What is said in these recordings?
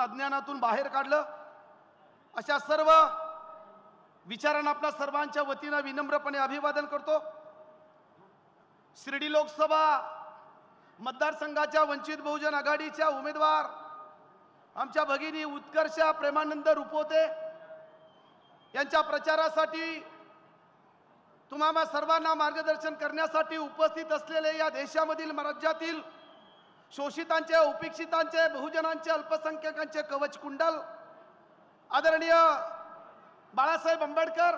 अज्ञानातून बाहेर काढलं, अशा सर्व विचारांना आपल्या सर्वांच्या वतीनं विनम्रपणे अभिवादन करतो। शिर्डी लोकसभा मतदारसंघाच्या वंचित बहुजन आघाडीच्या उमेदवार आमच्या भगिनी उत्कर्ष प्रेमानंद रुपवते यांच्या प्रचारासाठी तुम्हाला सर्वांना मार्गदर्शन करण्यासाठी उपस्थित असलेले या देशामधील राज्यातील शोषितांचे, उपेक्षितांचे, बहुजनांचे, अल्पसंख्याकांचे कवच कुंडल आदरणीय बाळासाहेब आंबेडकर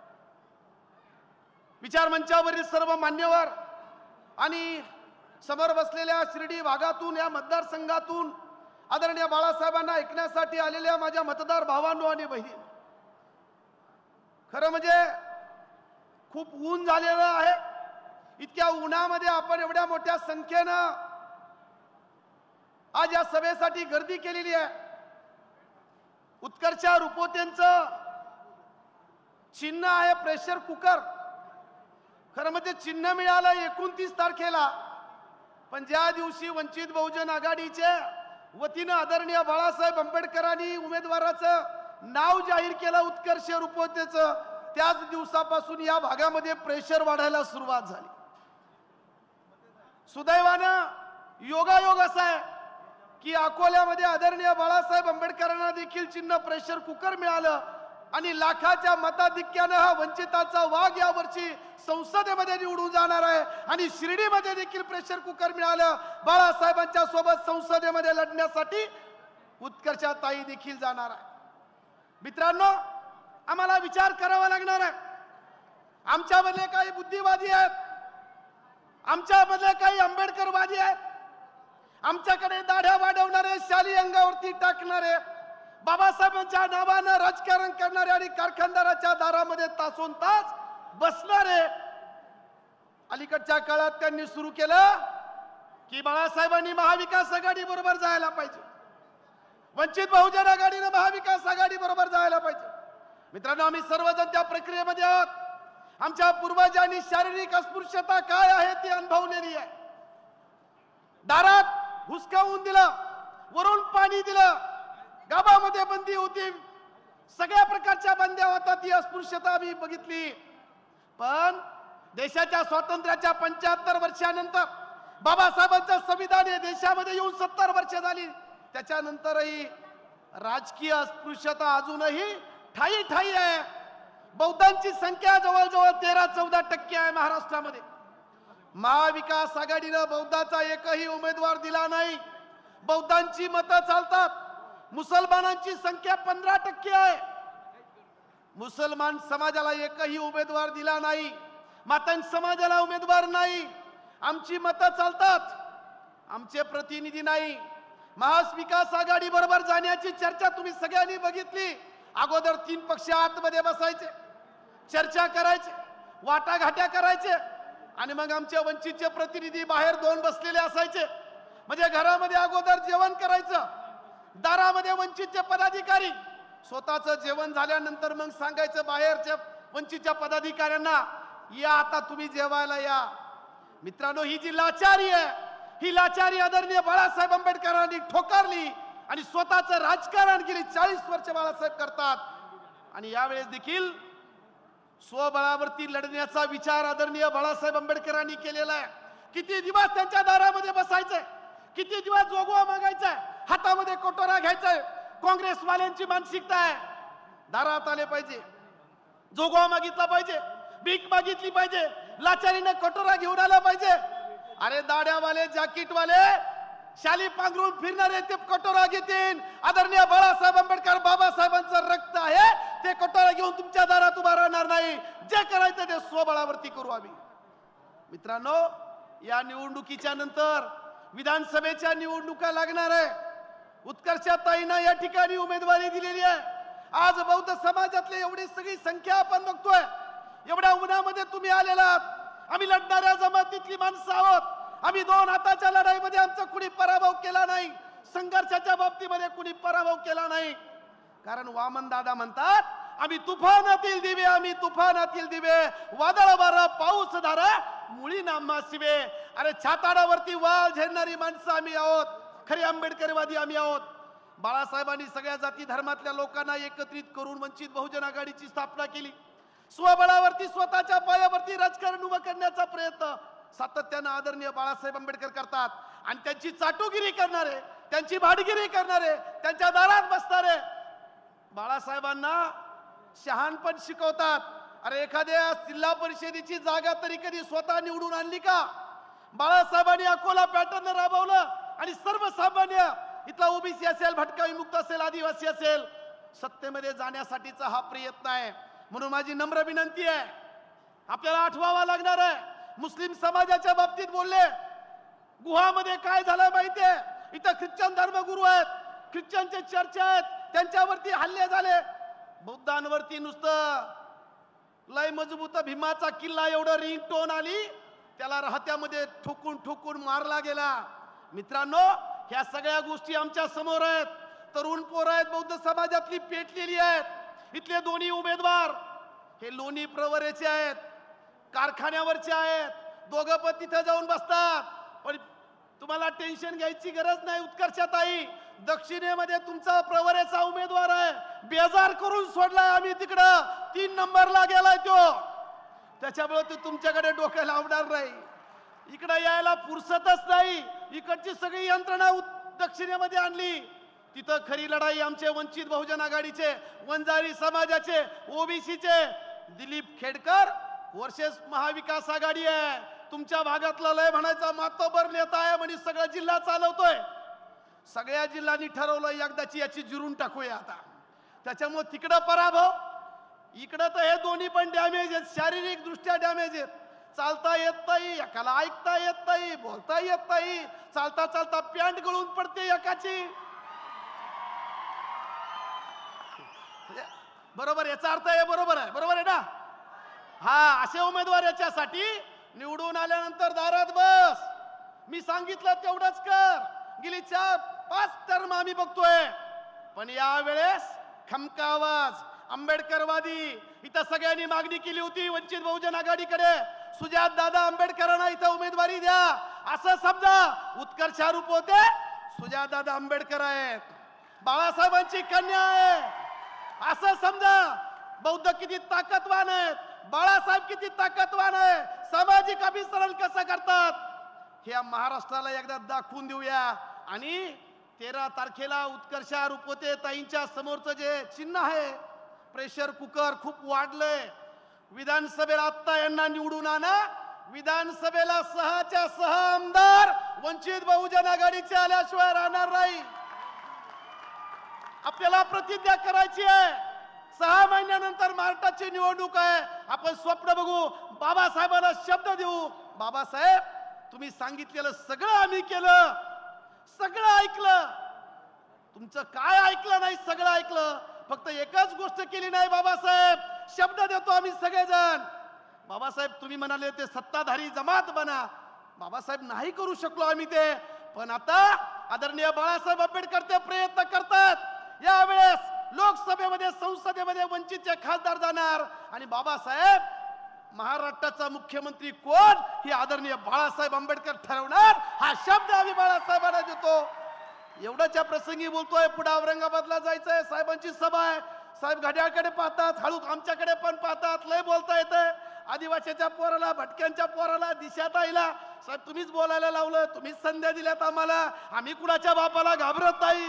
विचार मंचावरील सर्व मान्यवर आणि समोर बसलेल्या शिर्डी भागातून या मतदारसंघातून आदरणीय बाळासाहेबांना ऐकण्यासाठी आलेल्या माझ्या मतदार भावांनो आणि बहिणी, खरं म्हणजे खूप ऊन झालेलं आहे। इतक्या उन्हामध्ये आपण एवढ्या मोठ्या संख्येनं आज या सभेसाठी गर्दी केलेली आहे। उत्कर्ष रुपवतेंचं चिन्ह आहे प्रेशर कुकर। खरं म्हणजे चिन्ह मिळालं 29 तारखेला, पण ज्या दिवशी वंचित बहुजन आघाडीच्या वतीनं आदरणीय बाळासाहेब आंबेडकरांनी उमेदवाराचं नाव जाहीर केलं उत्कर्ष रुपवतेचं, त्याच दिवसापासून या भागामध्ये प्रेशर वाढायला सुरुवात झाली। सुदैवानं योगायोग असा आहे की अकोल्यामध्ये आदरणीय बाळासाहेब आंबेडकरांना देखील चिन्ह प्रेशर कुकर मिळालं आणि लाखाच्या मताधिक्यानं हा वंचिताचा वाघ यावर्षी संसदेमध्ये निवडून जाणार आहे आणि शिर्डीमध्ये देखील प्रेशर कुकर मिळालं। बाळासाहेबांच्या सोबत संसदेमध्ये लढण्यासाठी उत्कर्षताई देखील जाणार आहे। मित्रांनो, आम्हाला विचार करावा लागणार आहे। आमच्यामधले काही बुद्धिवादी आहेत, आमच्यामधले काही आंबेडकरवादी आहेत, आमच्याकडे दाढ्या वाढवणारे, शाली अंगावरती टाकणारे, बाबासाहेबांच्या नावानं राजकारण करणारे आणि कारखानदाराच्या दारामध्ये तासोन तास बसणारे। अलीकडच्या काळात त्यांनी सुरू केलं की बाळासाहेबांनी महाविकास आघाडी बरोबर जायला पाहिजे, वंचित बहुजन आघाडीनं महाविकास आघाडी बरोबर जायला पाहिजे। मित्रांनो, आम्ही सर्वजण त्या प्रक्रियेमध्ये आहोत। आमच्या पूर्वजांनी शारीरिक अस्पृश्यता काय आहे ती अनुभवलेली आहे। दारात हुसकावून दिलं, वरून पाणी दिलं, गावामध्ये बंदी होती, सगळ्या प्रकारच्या बंद्या होतात, ती अस्पृश्यता आम्ही बघितली। पण देशाच्या स्वातंत्र्याच्या 75 वर्षानंतर बाबासाहेबांचं संविधान हे देशामध्ये येऊन 70 वर्ष झाली, त्याच्यानंतरही राजकीय अस्पृश्यता अजूनही ठाई ठाई आहे। बौद्धांची संख्या जवळजवळ 13-14% आहे महाराष्ट्रामध्ये। महाविकास आघाडीनं बौद्धाचा एकही उमेदवार दिला नाही। बौद्धांची मतं चालतात। मुसलमानांची संख्या 15% आहे। मुसलमान समाजाला एकही उमेदवार दिला नाही, मातंग समाजाला उमेदवार नाही। आमची मतं चालतात, आमचे प्रतिनिधी नाही। महाविकास आघाडी बरोबर जाण्याची चर्चा तुम्ही सगळ्यांनी बघितली। अगोदर 3 पक्ष आतमध्ये बसायचे, चर्चा करायचे, वाटाघाट्या करायचे आणि मग आमचे वंचितचे प्रतिनिधी बाहेर 2 बसलेले असायचे। म्हणजे घरामध्ये अगोदर जेवण करायचं, दारामध्ये वंचितचे पदाधिकारी, स्वतःचं जेवण झाल्यानंतर मग सांगायचं बाहेरच्या वंचितच्या पदाधिकाऱ्यांना, या आता तुम्ही जेवायला या। मित्रांनो, ही जी लाचारी आहे, ही लाचारी आदरणीय बाळासाहेब आंबेडकरांनी ठोकारली आणि स्वतःचं राजकारण गेली 40 वर्ष बाळासाहेब करतात आणि यावेळेस देखील स्वबळावरती लढण्याचा विचार आदरणीय बाळासाहेब आंबेडकरांनी केलेला आहे। किती दिवस त्यांच्या दारामध्ये बसायचंय, किती दिवस जोगवा मागायचाय, हातामध्ये कोटोरा घ्यायचाय। काँग्रेसवाल्यांची मानसिकता आहे, दारात आले पाहिजे, जोगवा मागितला पाहिजे, भीक मागितली पाहिजे, लाचारीने कोटोरा घेऊन आला पाहिजे। अरे दाड्यावाले, जॅकेटवाले, शाली पांघरून फिरणारे ते कटोरा घेतील। आदरणीय बाळासाहेब आंबेडकर, बाबासाहेबांचं रक्त आहे, ते कटोरा घेऊन तुमच्या दारात उभा राहणार नाही। जे करायचं ते स्वबळावरती करू आम्ही। मित्रांनो, या निवडणुकीच्या नंतर विधानसभेच्या निवडणुका लागणार आहे। उत्कर्षताईंना या ठिकाणी उमेदवारी दिलेली आहे। आज बौद्ध समाजातली एवढी सगळी संख्या आपण बघतोय, एवढ्या उन्हामध्ये तुम्ही आलेला आहात। आम्ही लढणाऱ्या जमातीतली माणसं आहोत। आम्ही 2 हाताच्या लढाईमध्ये आमचा कुणी पराभव केला नाही, संघर्षाच्या बाबतीमध्ये कुणी पराभव केला नाही। कारण वामन दादा म्हणतात, आम्ही तुफानातील दिवे, आम्ही तुफानातील दिवे, वादळ वारा पाऊस धारा मुळी नामा शिवे। अरे छाताडावरती वाळ झेलणारी माणसं आम्ही आहोत, खरे आंबेडकरवादी आम्ही आहोत। बाळासाहेबांनी सगळ्या जाती धर्मातल्या लोकांना एकत्रित करून वंचित बहुजन आघाडीची स्थापना केली. स्वबळावरती स्वतःच्या पायावरती राजकारण उभं करण्याचा प्रयत्न सातत्यानं आदरणीय बाळासाहेब आंबेडकर करतात. आणि त्यांची चाटुगिरी करणारे, त्यांची भाडगिरी करणारे, त्यांच्या दारात बसणारे बाळासाहेबांना शहाणपण शिकवतात. अरे एखाद्या जिल्हा परिषदेची जागा तरी कधी स्वतः निवडून आणली का? बाळासाहेबांनी अकोला पॅटर्न राबवलं आणि सर्वसामान्य इथला ओबीसी असेल, भटका विमुक्त असेल, आदिवासी असेल, सत्तेमध्ये जाण्यासाठीचा हा प्रयत्न आहे. म्हणून माझी नम्र विनंती आहे, आपल्याला आठवावा लागणार आहे. मुस्लिम समाजाच्या बाबतीत बोलले, गुहामध्ये काय झालं माहितीये? इथं ख्रिश्चन धर्मगुरू आहेत, ख्रिश्चनचे चर्च आहेत, त्यांच्यावरती हल्ले झाले. बौद्धांवरती नुसतं लय मजबूत भीमाचा किल्ला एवढं रिंगटोन आली, त्याला राहत्यामध्ये ठोकून ठोकून मारला गेला. मित्रांनो, ह्या सगळ्या गोष्टी आमच्या समोर आहेत. तरुण पोरं आहेत, बौद्ध समाजातली पेटलेली आहेत. इथले दोन्ही उमेदवार हे लोणी प्रवरेचे आहेत, कारखान्यावरचे आहेत. दोघं पण तिथे जाऊन बसतात. पण तुम्हाला टेन्शन घ्यायची गरज नाही. उत्कर्षताई, दक्षिणेमध्ये तुमचा प्रवरेचा उमेदवार आहे, बेजार करून सोडलाय आम्ही तिकडं, 3 नंबरला गेलाय तो. त्याच्यामुळे तो तुमच्याकडे डोकं लावणार नाही. इकडे यायला फुरसतच नाही. इकडची सगळी यंत्रणा दक्षिणेमध्ये आणली. तिथं खरी लढाई आमचे वंचित बहुजन आघाडीचे, वंजारी समाजाचे, ओबीसीचे दिलीप खेडकर वर्सेस महाविकास आघाडी आहे. तुमच्या भागातला लय म्हणायचा मातोबर नेता आहे म्हणजे सगळा जिल्हा चालवतोय. सगळ्या जिल्ह्यांनी ठरवलं एकदाची याची जिरून टाकूया आता. त्याच्यामुळे तिकडं पराभव, इकडं तर हे दोन्ही पण डॅमेज आहेत, शारीरिक दृष्ट्या डॅमेज आहेत. चालता येत नाही, एकाला ऐकता येत नाही, बोलता येत नाही, चालता चालता पॅन्ट गळून पडते एकाची. बरोबर, याचा अर्थ आहे बरोबर आहे, बरोबर आहे ना? हा, असे उमेदवार याच्यासाठी निवडून आल्यानंतर दारात बस. मी सांगितलं तेवढंच कर. गेली 4-5 टर्म आम्ही बघतोय, पण यावेळेस खमका आवाज, आंबेडकरवादी. इथं सगळ्यांनी मागणी केली होती वंचित बहुजन आघाडीकडे, सुजात दादा आंबेडकरांना इथं उमेदवारी द्या. असं समजा उत्कर्षारूप होते सुजात दादा आंबेडकर आहेत, बाळासाहेबांची कन्या आहे. असं समजा बौद्ध किती ताकदवान आहेत, बाळासाहेब किती ताकदवान आहे, सामाजिक अभिसरण कसं करतात हे महाराष्ट्राला एकदा दाखवून देऊया. आणि 13 तारखेला उत्कर्षा रुपवते ताईंच्या समोरचं जे चिन्ह आहे प्रेशर कुकर खूप वाढलंय. विधानसभेला आत्ता यांना निवडून आणा. विधानसभेला 6च्या 6 आमदार वंचित बहुजन आघाडीचे आल्याशिवाय राहणार नाही. आपल्याला प्रतिज्ञा करायची आहे. 6 महिन्यानंतर महाराष्ट्राची निवडणूक आहे. आपण स्वप्न बघू, बाबासाहेबांना शब्द देऊ, बाबासाहेब तुम्ही सांगितलेलं सगळं आम्ही केलं, सगळं ऐकलं. तुमचं काय ऐकलं नाही, सगळं ऐकलं. फक्त एकच गोष्ट केली नाही बाबासाहेब, शब्द देतो आम्ही सगळेजण. बाबासाहेब तुम्ही म्हणाले ते सत्ताधारी जमात बना, बाबासाहेब नाही करू शकलो आम्ही ते. पण आता आदरणीय बाळासाहेब आंबेडकर ते प्रयत्न करतात. यावेळेस लोकसभेमध्ये, संसदेमध्ये वंचितचे खासदार जाणार आणि बाबासाहेब महाराष्ट्राचा मुख्यमंत्री कोण हे आदरणीय बाळासाहेब आंबेडकर ठरवणार. हा शब्द आम्ही बाळासाहेबांना देतो. एवढ्याच्या प्रसंगी बोलतोय. पुढे औरंगाबादला जायचंय, साहेबांची सभा आहे. साहेब घड्याळकडे पाहतात, हळू आमच्याकडे पण पाहतात. लय बोलता येतंय. आदिवासीच्या पोराला, भटक्यांच्या पोराला, दिशाताईला साहेब तुम्हीच बोलायला लावलं, तुम्हीच संध्या दिल्यात आम्हाला. आम्ही कुणाच्या बापाला घाबरत नाही,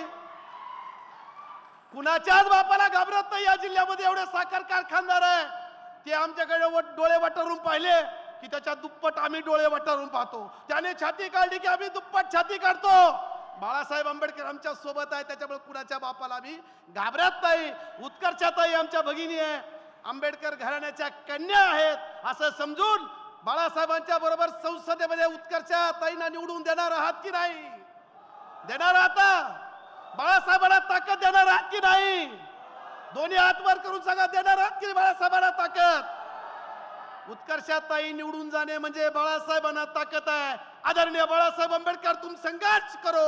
कुणाच्याच बापाला घाबरत नाही. या जिल्ह्यामध्ये एवढे साखर कारखानदार आहे, ते आमच्याकडे डोळे वाटारून पाहिले की त्याच्या दुप्पट आम्ही डोळे वाटारून पाहतो. त्याने छाती काढली की आम्ही दुप्पट छाती काढतो. बाळासाहेब आंबेडकर आमच्या सोबत आहे, त्याच्यामुळे कुणाच्या बापाला आम्ही घाबरत नाही. उत्कर्षाताई आमच्या भगिनी आहे, आंबेडकर घराण्याच्या कन्या आहेत. असं समजून बाळासाहेबांच्या बरोबर संसदेमध्ये उत्कर्षाताईंना निवडून देणार आहात की नाही? देणार आहात? बाळासाहेबांना ताकद देणार आहात की नाही? दोन्ही हात वर करून सांगा, देणार आहात की बाळासाहेबांना ताकद? उत्कर्षाताई निवडून जाणे म्हणजे बाळासाहेबांना ताकद आहे. आदरणीय बाळासाहेब आंबेडकर तुम संघर्ष करो.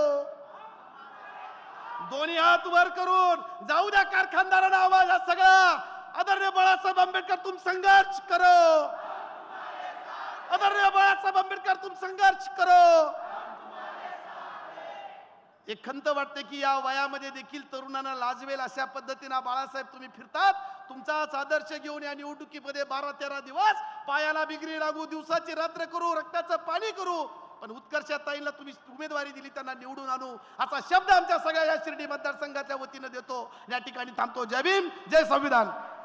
दोन्ही हात वर करून जाऊ द्या कारखानदारांना आवाज हा सगळा. आदरणीय बाळासाहेब आंबेडकर तुम संघर्ष करो. आदरणीय बाळासाहेब आंबेडकर तुम संघर्ष करो. एक खंत वाटते की या वयामध्ये देखील तरुणांना लाजवेल अशा पद्धतीने बाळासाहेब तुम्ही फिरतात. तुमचाच आदर्श घेऊन या निवडणुकीमध्ये 12-13 दिवस पायाला बिगरी लागू, दिवसाची रात्र करू, रक्ताचं पाणी करू, पण उत्कर्षाताईंना तुम्ही उमेदवारी दिली, त्यांना निवडून आणू असा शब्द आमच्या सगळ्या या शिर्डी मतदारसंघाच्या वतीनं देतो. या ठिकाणी थांबतो. जय भीम, जय संविधान.